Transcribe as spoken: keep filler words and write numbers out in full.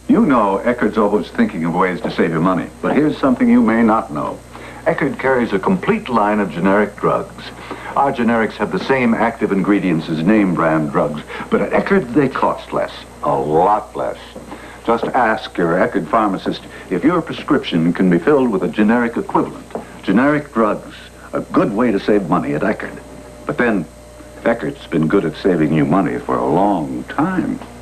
You know Eckerd's always thinking of ways to save you money, but here's something you may not know. Eckerd carries a complete line of generic drugs. Our generics have the same active ingredients as name brand drugs, but at Eckerd they cost less, a lot less. Just ask your Eckerd pharmacist if your prescription can be filled with a generic equivalent. Generic drugs, a good way to save money at Eckerd. But then, Eckerd's been good at saving you money for a long time.